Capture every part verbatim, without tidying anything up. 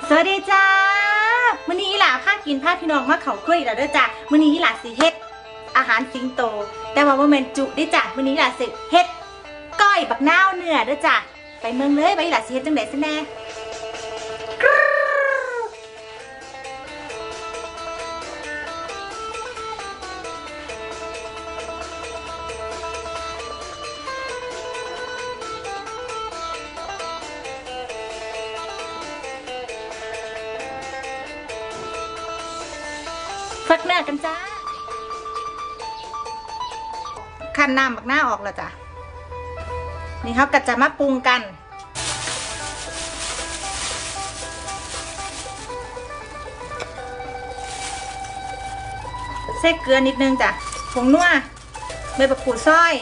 สวัสดีจ้ามื้อนี้อีหล่าพากินพาพี่น้องมาเขาคุยแล้วเด้อจ้ามื้อนี้อีหล่าสิเฮ็ดอาหารสิงโตแต่ว่าบ่แม่นจุได้จ้ามื้อนี้อีหล่าสิเฮ็ดก้อยบักนาวเนื้อเด้อจ้าไปเมืองเลยไปอีหล่าสิเฮ็ดจังได๋ซะแน่ฟักเนื้อกันจ้าขั้นน้ำบักหน้าออกแล้วจ้ะนี่เขาก็จะมาปรุงกันใส่เกลือนิดนึงจ้ะผงนัวใบมะกรูดซอย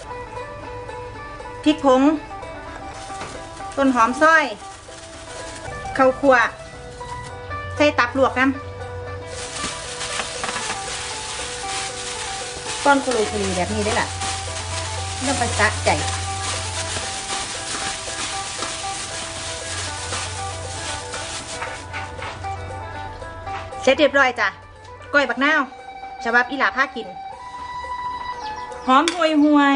พริกผงต้นหอมซอยข้าวคั่วใส่ตับลวกน้ำก้อนกรูกรีแบบนี้ได้ล่ะน้ำปลาสะใจเสร็จเรียบร้อยจ้ะก้อยบักนาวฉบับอีหล่าพากินหอมห่วยห่วย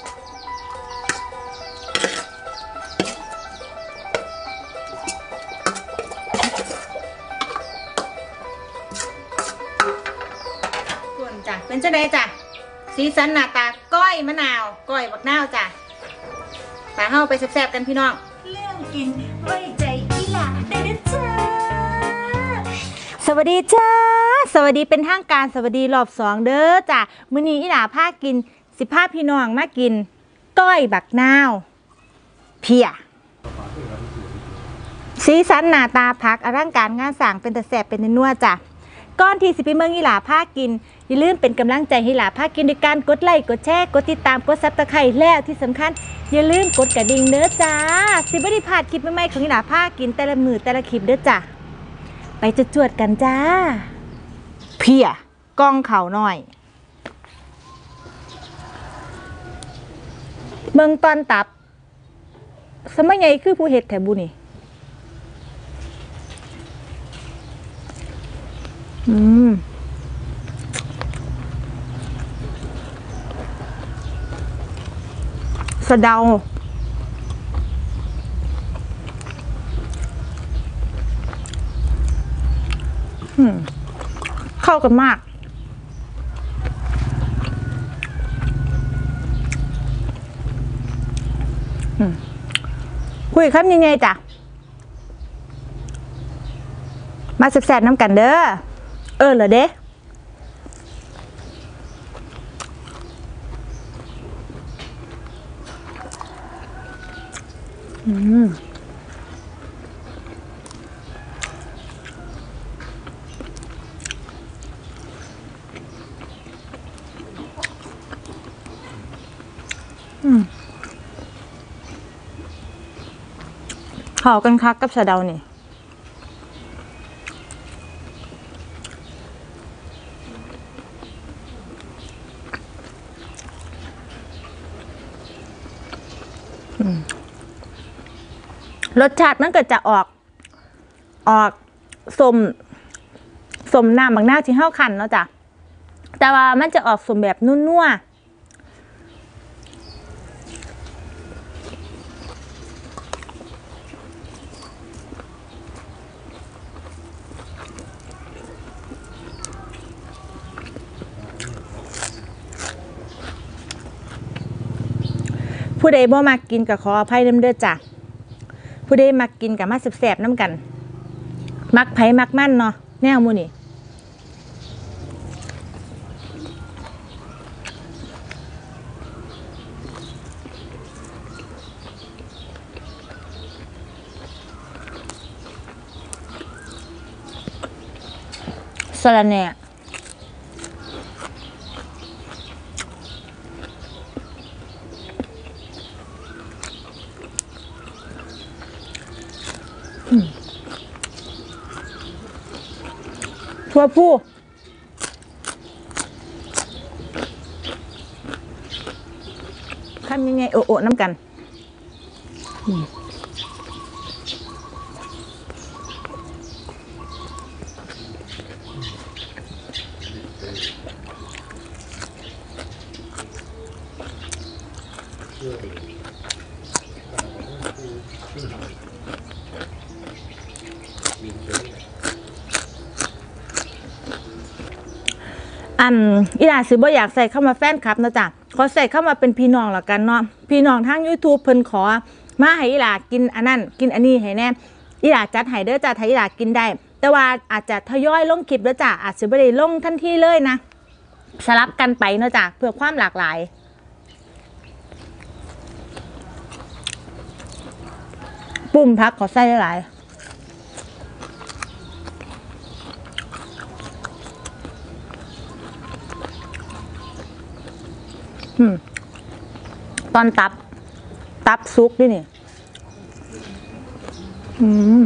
ส่วนจ้ะเป็นจะได้จ้ะสีสันหน้าตาก้อยมะนาวก้อยบักนาวจ้ะไปเข้าไปแซ่บๆกันพี่น้องเรื่องกินไว้ใจอีหล่าได้ด้วยจ้าสวัสดีจ้าสวัสดีเป็นทางการสวัสดีรอบสองเด้อจ้ะมื้อนี้อีหล่าพากินสิพาพี่น้องมากินก้อยบักนาวเพียสีสันหน้าตาพักอลังการงานสร้างเป็นตะแซ่บเป็นนัวจ้ะก่อนที่สิไปเมืองอีหล่าพากินอย่าลืมเป็นกำลังใจให้อีหล่าพากินด้วยการกดไลค์กดแชร์กดติดตามกดซับสไครต์แล้วที่สำคัญอย่าลืมกดกระดิ่งเด้อจ้าสิบ่ได้พลาดคลิปใหม่ๆของอีหล่าพากินแต่ละมือแต่ละคลิปเด้อจ้ะไปจะจวดกันจ้าเพียกล้องเข่าหน่อยเมืองตอนตับสมัยใหญ่คือผู้เฮ็ดแถบุนี่อืมสะเดาอืมเข้ากันมากอืมคุยคำยังไงจ้ะมาแซ่บๆน้ำกันเด้อเออเหรอเด้อืมอืมเข้ากันคักกับสะเดานี่รสชาติมันก็จะออกออกสมสมน้ำบางหน้าที่เข้าขันเนาะจ้ะแต่ว่ามันจะออกสมแบบนุ่นๆผู้ใดบ่มากินก็ขออภัยนำเด้อจ้ะผู้ใดมักกินกับมาแซ่บๆน้ำกันมักไผ่มักมั่นเนาะแนวมูนี่สลัดเนี่ยทั่วผู้ทำยังไงโอ้โอ้น้ำกัน ออันอีหลาสิบ่อยากใส่เข้ามาแฟนคลับนะจ๊ะขอใส่เข้ามาเป็นพี่น้องแล้วกันเนาะพี่น้องทาง YouTube เพิ่นขอมาให้อีหลากินอันนั้นกินอันนี้ให้แน่อีหลาจัดให้เด้อจ้ะถ้าอีหลากินได้แต่ว่าอาจจะทยอยลงคลิปแล้วจ้ะอาจจะไม่ได้ลงทันทีเลยนะสลับกันไปเนาะจ้ะเพื่อความหลากหลายปุ่มพักขอใส่หลายอืมตอนตับตับซุกด้วยนี่อืม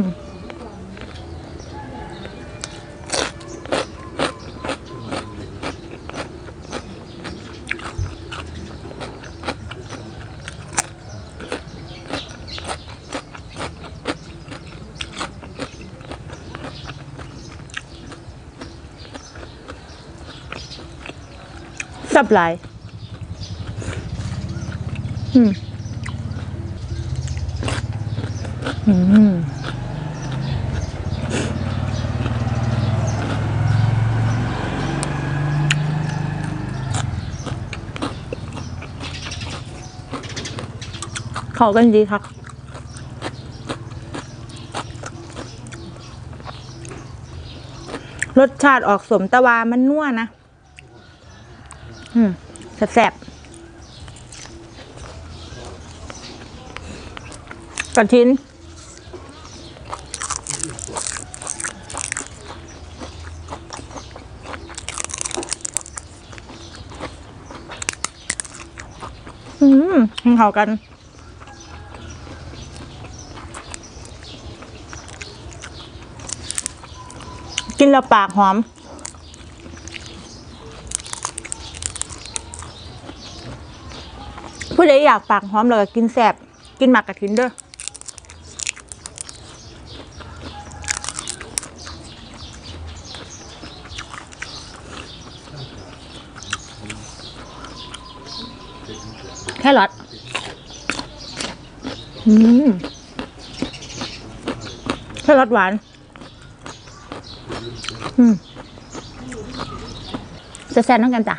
สับหลายอืมอืมเข้ากันดีครับรสชาติออกสมตะวามันนัวนะอืมแซ่บกระทิ้นอืมเข้ากันกินแล้วปากหอมผู้ใดอยากปากหอมเลยกินแซ่บกินหมักกระถินเด้อแค่รสอืมแค่รสหวานอืมจะแซ่บน้องกันจ้ะ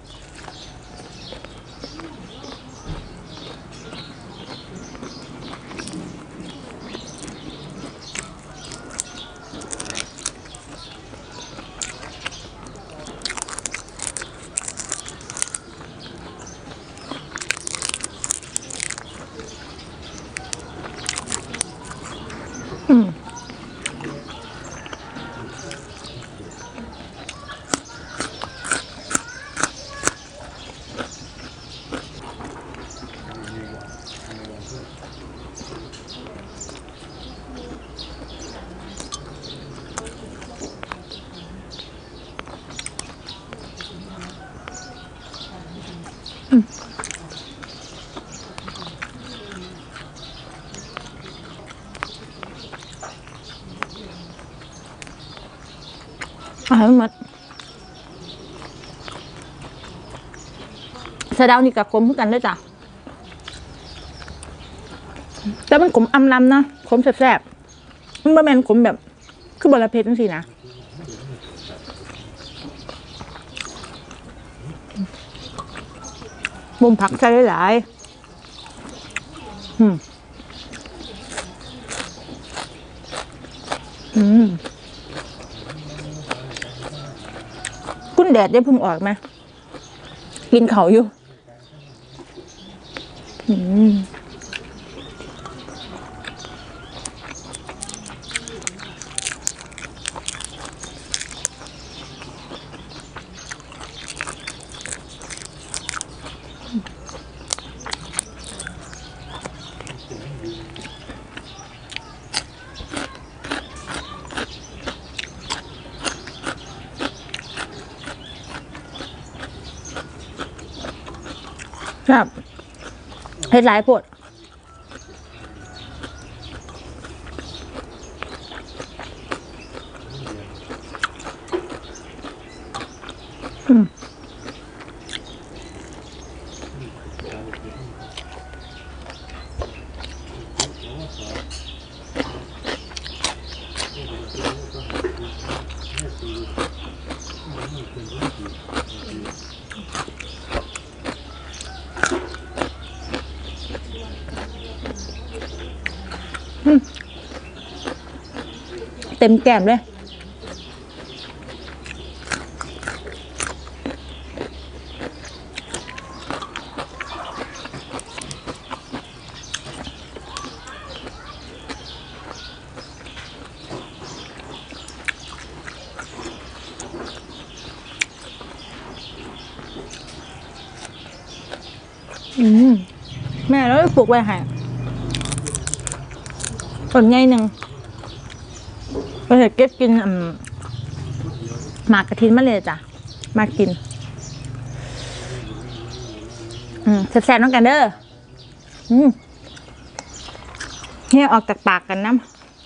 อืมอาหารหมดสะเดานี่กับขมเหมือนกันเลยจ้ะแต่มันขมอำลำนะขมแซ่บๆมันบะแมนขมแบบคือบะระเพ็ดนั่นสินะมุมผักใส่หลายอืมอืมคุณแดดได้พึ่งออกไหมกินเขาอยู่อืมครับเฮ็ดหลายโพดอืมต็มแก้มเลยอืมแม่เราได้ปลูกไว้ให้ต้นใหญ่หนึ่งเราจะเก็บกินอืมหมากกระถินมาเลยจ้ะมากินอืมแซ่บๆน้องกันเด้ออืมเนี่ยออกจากปากกันน้ำ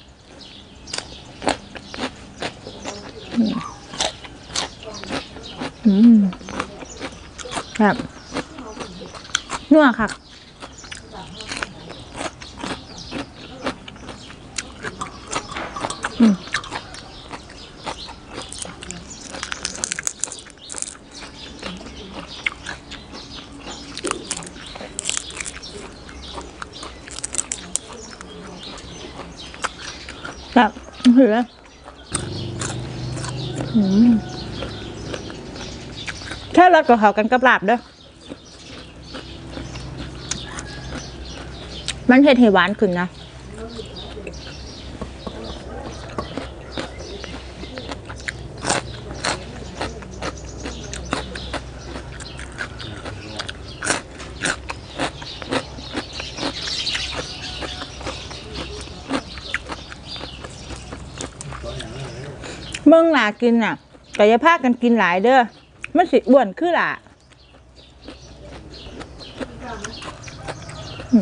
อืมแบบนัวค่ะอืมแบบหืออืมแค่รสกับเขากันกับลาบเด้อมันเผ็ดให้หวานขึ้นนะเมืองหลากินอ่ะก็อย่าพากันกินหลายเด้อมันสิอ้วนคือหล่ะอืม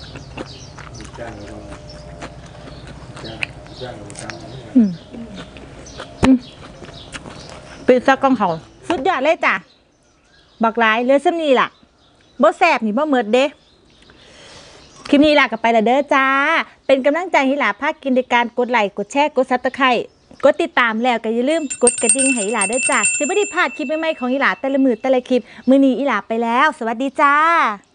อืมอืมปิดซักกล้องเขาสุดยอดเลยจ้ะบักหลายเหลือซ้ำนี่ล่ะบ่แซ่บนี่บ่เมิดเด้คลิปนี้ล่ะก็ไปละเด้อจ้าเป็นกำลังใจให้หล่าพากินในการกดไลค์กดแชร์กดซับสไครบ์กดติดตามแล้วก็อย่าลืมกดกระดิ่งให้อีหลาด้วยจ้าจะไม่ได้พลาดคลิปใหม่ๆของอีหลาแต่ละมือแต่ละคลิปมื้อนี้อีหลาไปแล้วสวัสดีจ้า